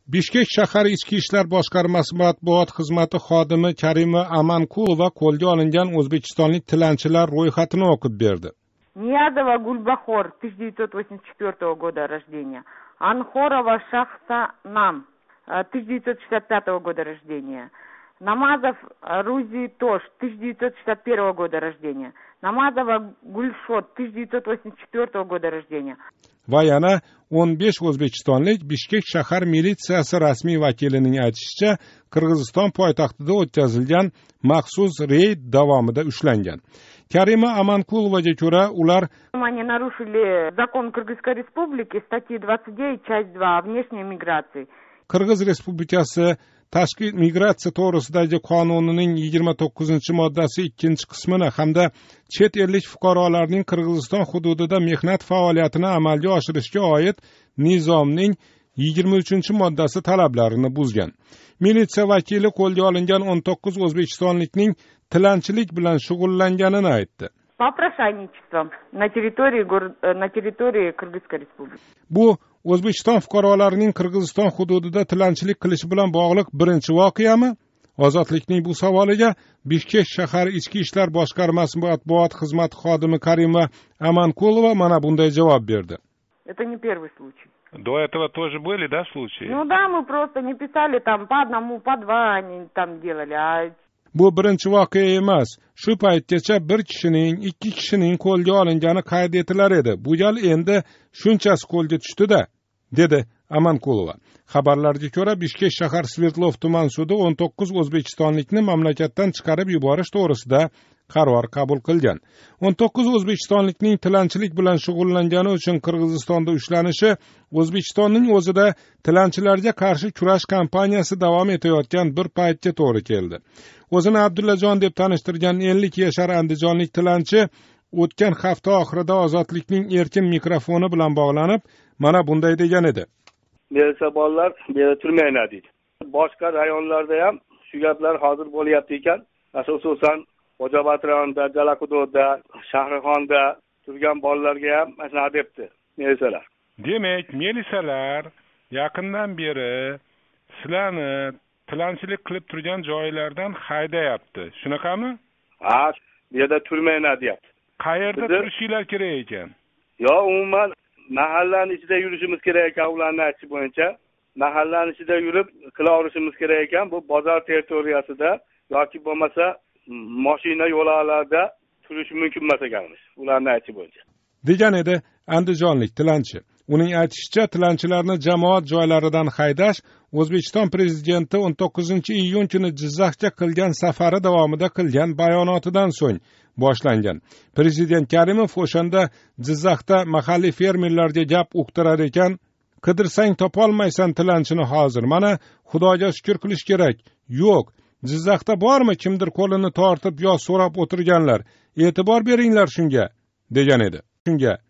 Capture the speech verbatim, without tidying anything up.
Bishkek shahar Ichki ishlar boshqarmasi matbuot xizmati xodimi Karima Amankulova qo'lga olingan o'zbekistonlik tilanchilar ro'yxatini o'qib berdi. Ниязова Гульбахор, тысяча девятьсот восемьдесят четвёртого года рождения. Анхорова Шахсанам, тысяча девятьсот шестьдесят пятого года рождения. Намазов Рузи Тош, тысяча девятьсот шестьдесят первого года рождения. Намазова Гульшот, тысяча девятьсот восемьдесят четвёртого года рождения. Va yana o'n besh o'zbekistonlik Bishkek shahar militsiyasi rasmiy vakilining aytishicha, Qirg'iziston poytaxtida o'tkazilgan maxsus reyd davomida ushlangan. Karima Amankulovaga ko'ra, ular Они нарушили закон Кыргызской республики, статьи двадцать девять, часть два о внешней миграции. Qirg'iz Respublikasi tashqi migratsiya to'g'risidagi qonunining yigirma to'qqizinchi moddasi ikkinchi qismini hamda chet ellik fuqarolarning Qirg'iziston hududida mehnat faoliyatini amalga oshirishga oid nizomning yigirma uchinchi moddasi talablarini buzgan. Militsiya vakili qo'lga olingan o'n to'qqiz o'zbekistonlikning tilanchilik bilan shug'ullanganini aytdi. Попрошайничеством на территории на территории Кыргызской республики. Bu O'zbekiston fuqarolarining Qirg'iziston hududida tilanchilik qilishi bilan bog'liq birinchi voqeami? Ozodlikning bu savoliga Bishkek shahar Ichki ishlar boshqarmasi matbuot xizmati xodimi Karima Amankulova mana bunday javob berdi. Это не первый случай. До этого тоже были, да, случаи? Ну да, мы просто не писали там по одному, по два они там делали, а Bu birinchi voqea emas. Shu paytgacha bir kishining, ikki kishining qo'lga olingani qayd etilar edi. Bu gal endi shunchasi qo'lga tushdi-da, dedi Amankulova. Xabarlarga ko'ra, Bishkek shahar Sverdlov tuman sudi o'n to'qqiz o'zbekistonlikni mamlakatdan chiqarib yuborish to'g'risida qaror qabul qilgan. o'n to'qqiz o'zbekistonlikning tilanchilik bilan shug'ullangani uchun Qirg'izistonda ushlanishi O'zbekistonning o'zida tilanchilarga qarshi kurash kampaniyasi davom etayotgan bir paytga to'g'ri keldi. O'zini Abdullajon deb tanishtirgan ellik yashar andijonlik tilanchi o'tgan hafta oxirida Ozodlikning erkin mikrofoni bilan bog'lanib, mana bunday degan edi. Bersa bolalar turmaydi deydi. Boshqa rayonlarda ham shu gaplar hozir bo'lyapti ekan. Asosan Xo'jaobod rayonida, Jalaquduqda, Shahrixonda turgan bolalarga ham mana debdi militsiyalar. Demak, militsiyalar yaqindan beri sizlarni tilanchilik qilib turgan joylardan haydayapti. Shunaqami? Ha, bu yerda turmaydi deyapti. Qayerda turishinglar kerak ekan? Yo, umuman mahallaning ichida yurishimiz kerak ekan, ularning aytishi bo'yicha. Mahallaning ichida yurib qila olishimiz kerak ekan, bu bozor territoriyasida yoki bo'lmasa mashina yo'laklarida turish mumkin emas ekanmiz, ularning aytishi bo'yicha. Degan edi andijonlik tilanchi. Uning aytishicha, tilanchilarni jamoat joylaridan haydash O'zbekiston prezidenti o'n to'qqizinchi iyun kuni Jizzaxga qilgan safari davomida qilgan bayonotidan so'ng boshlangan. Prezident Karimov o'shanda Jizzaxda mahalliy fermerlarga gap uqtirar ekan, qidirsang topolmaysan tilanchini hozir. Mana Xudoga shukr qilish kerak. Yo'q, Jizzaxda bormi kimdir qo'lini tortib yo so'rab o'tirganlar? E'tibor beringlar shunga, degan edi. Shunga